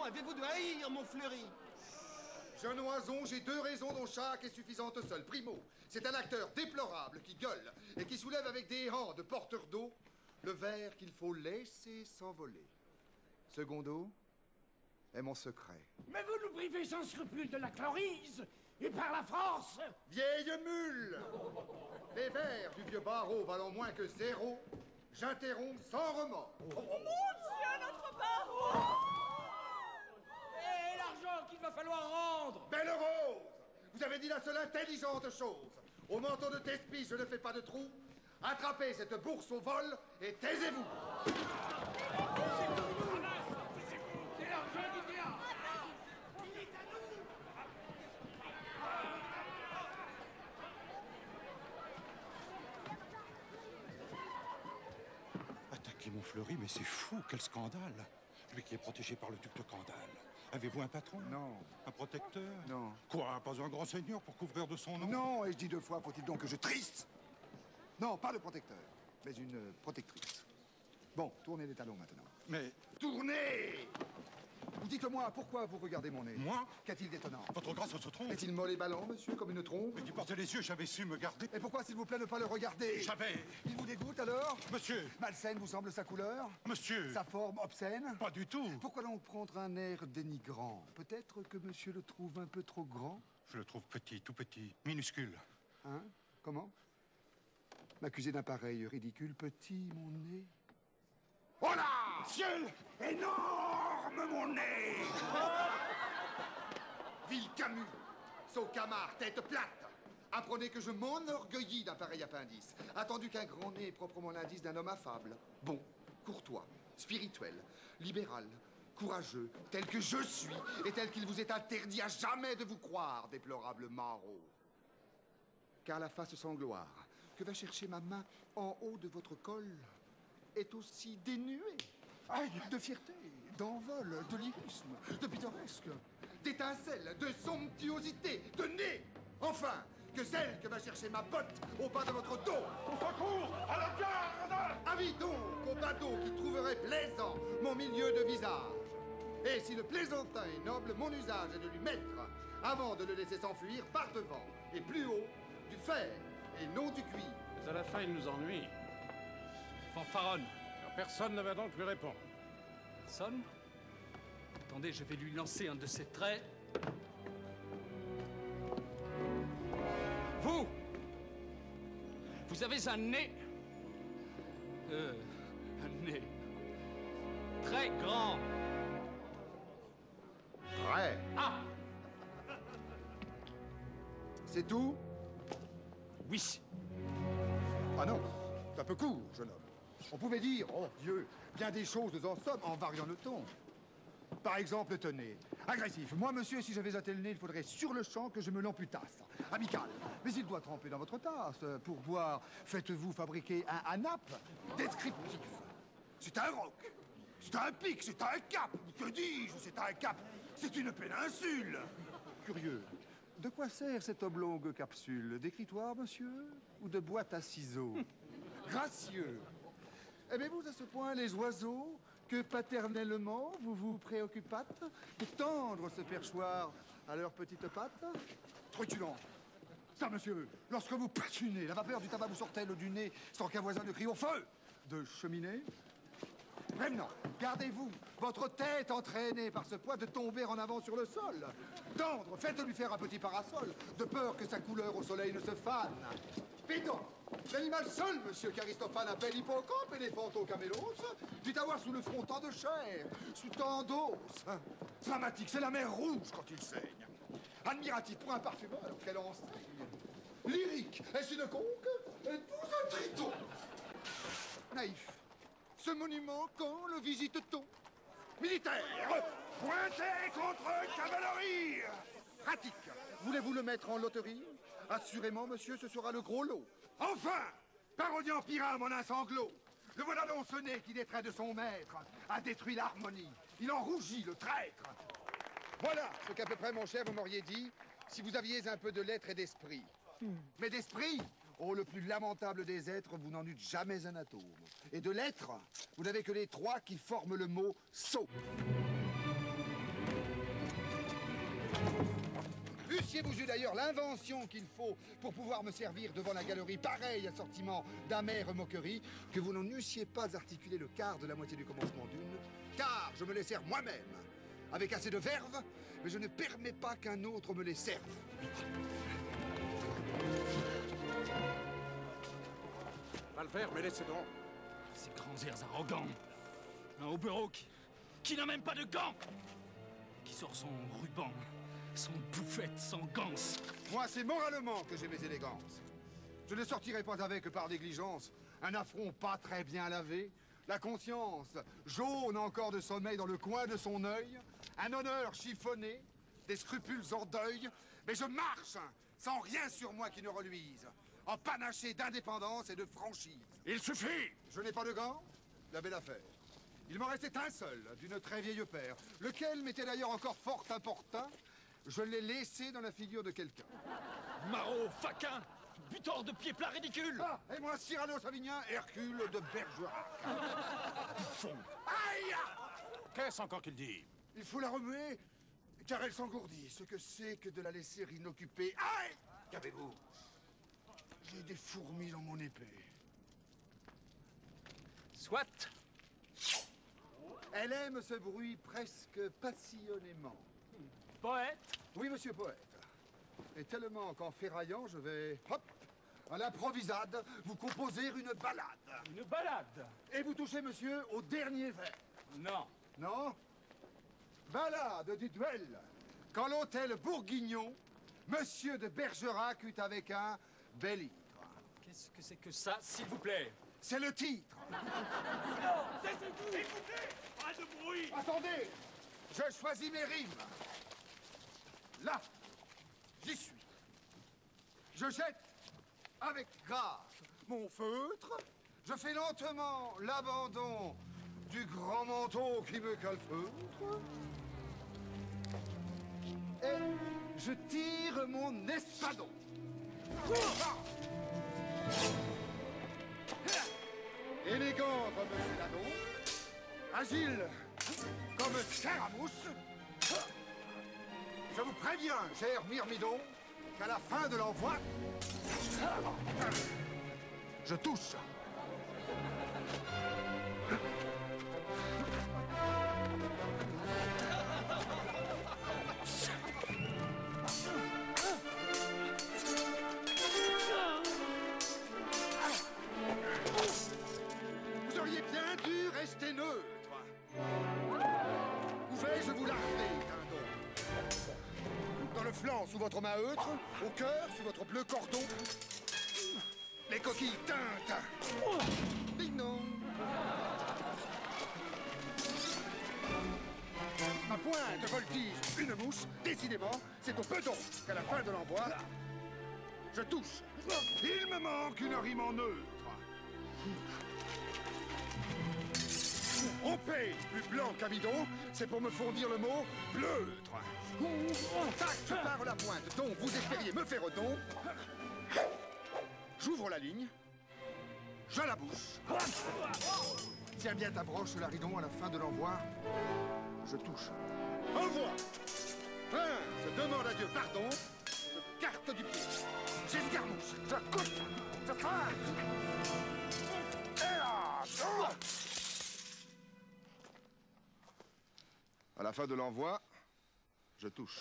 avez-vous de haïr mon Fleury? Jeune oison, j'ai 2 raisons dont chaque est suffisante seule. Primo, c'est un acteur déplorable qui gueule et qui soulève avec des hancs de porteur d'eau le verre qu'il faut laisser s'envoler. Secondo, est mon secret. Mais vous nous privez sans scrupule de la chlorise et par la France. Vieille mule! Les vers du vieux barreau valant moins que 0, j'interromps sans remords. Oh mon Dieu, notre barreau! Et l'argent qu'il va falloir rendre. Belle Rose! Vous avez dit la seule intelligente chose. Au manteau de Thespis, je ne fais pas de trou. Attrapez cette bourse au vol et taisez-vous. C'est l'argent du théâtre. Il est à nous. Attaquer mon Fleury, mais c'est fou, quel scandale! Lui qui est protégé par le duc de Candale. Avez-vous un patron? Non. Un protecteur? Non. Quoi, pas un grand seigneur pour couvrir de son nom? Non, et je dis 2 fois, faut-il donc que je triste? Non, pas le protecteur, mais une protectrice. Bon, tournez les talons maintenant. Mais... Tournez! Dites-moi, pourquoi vous regardez mon nez? Moi? Qu'a-t-il d'étonnant? Votre grâce se trompe. Est-il molle et ballon, monsieur, comme une trompe? Mais d'y porter les yeux, j'avais su me garder. Et pourquoi, s'il vous plaît, ne pas le regarder? J'avais... Il vous dégoûte, alors? Monsieur! Malsaine vous semble sa couleur? Monsieur! Sa forme obscène? Pas du tout! Pourquoi donc prendre un air dénigrant? Peut-être que monsieur le trouve un peu trop grand? Je le trouve petit, tout petit, minuscule. Hein? Comment? M'accuser d'un pareil ridicule petit, mon nez? Oh là! Ciel! Énorme, mon nez! Ville Camus, Saucamard, tête plate. Apprenez que je m'enorgueillis d'un pareil appendice, attendu qu'un grand nez est proprement l'indice d'un homme affable, bon, courtois, spirituel, libéral, courageux, tel que je suis, et tel qu'il vous est interdit à jamais de vous croire, déplorable maraud. Car la face sans gloire que va chercher ma main en haut de votre col est aussi dénuée de fierté, d'envol, de lyrisme, de pittoresque, d'étincelles, de somptuosité, de nez, enfin, que celle que va chercher ma botte au bas de votre dos. Au secours! À la garde! Avis donc au badaud qui trouverait plaisant mon milieu de visage. Et si le plaisantin est noble, mon usage est de lui mettre, avant de le laisser s'enfuir, par devant et plus haut, du fer et non du cuir. Mais à la fin, il nous ennuie. Fanfaronne. Car personne ne va donc lui répondre. Personne? Attendez, je vais lui lancer un de ses traits. Vous! Vous avez un nez... un nez... très grand. Ouais. Ah! C'est tout? Oui. Ah non, c'est un peu court, jeune homme. On pouvait dire, oh Dieu, bien des choses en somme en variant le ton. Par exemple, tenez, agressif. Moi, monsieur, si j'avais un tel nez, il faudrait sur le champ que je me l'amputasse. Amical. Mais il doit tremper dans votre tasse. Pour boire, faites-vous fabriquer un ANAP descriptif. C'est un roc. C'est un pic, c'est un cap. Que dis-je? C'est un cap. C'est une péninsule. Curieux. De quoi sert cette oblongue capsule? D'écritoire, monsieur? Ou de boîte à ciseaux? Gracieux. Aimez-vous à ce point les oiseaux que paternellement vous vous préoccupâtes de tendre ce perchoir à leurs petites pattes? Truculent. Ça, monsieur, lorsque vous patinez, la vapeur du tabac vous sort-elle du nez sans qu'un voisin ne crie au feu de cheminée? Prévenant, gardez-vous, votre tête entraînée par ce poids de tomber en avant sur le sol. Tendre, faites-lui faire un petit parasol, de peur que sa couleur au soleil ne se fane. Pédant, l'animal seul, monsieur qu'Aristophane appelle hippocampe éléphanto-camélos, dut avoir sous le front tant de chair, sous tant d'os. Dramatique, c'est la mer rouge quand il saigne. Admiratif pour un parfumeur, quelle enseigne. Lyrique, est-ce une conque? Êtes-vous un triton? Naïf. Ce monument, quand le visite-t-on? Militaire! Pointez contre cavalerie! Pratique. Voulez-vous le mettre en loterie? Assurément, monsieur, ce sera le gros lot. Enfin! Parodiant Pyrame en un sanglot! Le voilà donc ce nez qui, détrait de son maître, a détruit l'harmonie. Il en rougit, le traître! Voilà ce qu'à peu près, mon cher, vous m'auriez dit si vous aviez un peu de lettres et d'esprit. Mais d'esprit, oh, le plus lamentable des êtres, vous n'en eûtes jamais un atome. Et de lettres, vous n'avez que les 3 qui forment le mot « sot ». Eussiez-vous eu d'ailleurs l'invention qu'il faut pour pouvoir me servir devant la galerie pareil assortiment d'amères moqueries, que vous n'en eussiez pas articulé le quart de la moitié du commencement d'une, car je me les sers moi-même, avec assez de verve, mais je ne permets pas qu'un autre me les serve. Va le faire, mais laissez donc. Ces grands airs arrogants. Un hobereau qui n'a même pas de gants. Qui sort son ruban, son bouffette, son ganse. Moi, c'est moralement que j'ai mes élégances. Je ne sortirai pas avec par négligence un affront pas très bien lavé, la conscience jaune encore de sommeil dans le coin de son œil, un honneur chiffonné, des scrupules en deuil, mais je marche sans rien sur moi qui ne reluise, en panaché d'indépendance et de franchise. Il suffit! Je n'ai pas de gants? La belle affaire. Il m'en restait un seul, d'une très vieille paire, lequel m'était d'ailleurs encore fort importun. Je l'ai laissé dans la figure de quelqu'un. Maraud, faquin, butor de pieds plats ridicule. Ah, et moi, Cyrano Savinien, Hercule de Bergerac. Bouffon. Aïe! Qu'est-ce encore qu'il dit? Il faut la remuer, car elle s'engourdit. Ce que c'est que de la laisser inoccupée. Aïe! Qu'avez-vous? J'ai des fourmis dans mon épée. Soit. Elle aime ce bruit presque passionnément. Poète. Oui, monsieur poète. Et tellement qu'en ferraillant, je vais, hop, à l'improvisade, vous composer une ballade. Une balade. Et vous touchez, monsieur, au dernier vers. Non. Non? Ballade du duel. Quand l'hôtel Bourguignon, monsieur de Bergerac eut avec un bel litre. Qu'est-ce que c'est que ça, s'il vous plaît? C'est le titre. Écoutez, pas de bruit. Attendez, je choisis mes rimes. Là, j'y suis. Je jette avec grâce mon feutre. Je fais lentement l'abandon du grand manteau qui me calfeutre. Et je tire mon espadon. Élégant comme Céladon, agile comme Scaramouche. Je vous préviens, cher Myrmidon, qu'à la fin de l'envoi, je touche. Vous auriez bien dû rester neutre. Où vais-je vous larder, dindon? Dans le flanc, sous votre main eutre, au cœur, sous votre bleu cordon. Les coquilles teintes. Ding dong. Ma pointe voltige une mouche. Décidément, c'est au bedon qu'à la fin de l'envoi, je touche. Il me manque une rime en neutre. On paye plus blanc qu'un bidon, c'est pour me fournir le mot bleutre. Tac, je pars la pointe, donc vous espériez me faire don. J'ouvre la ligne, je la bouche. Tiens bien ta broche, Laridon, à la fin de l'envoi, je touche. Envoie. Je demande à Dieu pardon, je carte du pied. J'escarmouche, je coupe, je trace. Et là, à la fin de l'envoi, je touche.